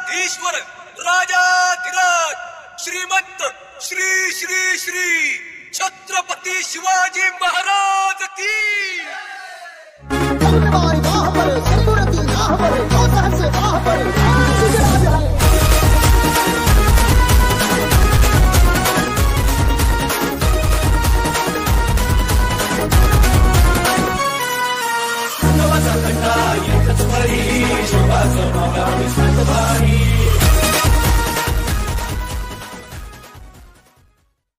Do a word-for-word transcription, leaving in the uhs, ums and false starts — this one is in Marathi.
ईश्वर राजाधिराज श्रीमंत श्री श्री श्री छत्रपती शिवाजी महाराज की।